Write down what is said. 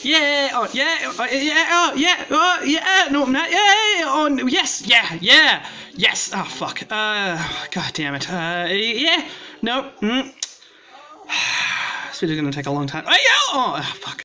Yeah, oh, yeah, yeah, oh, yeah, oh, yeah, no, I'm not, yeah, oh, no, yes, yeah, yeah, yes, oh, fuck, god damn it, yeah, no, This video's gonna take a long time, oh, yeah, oh, fuck.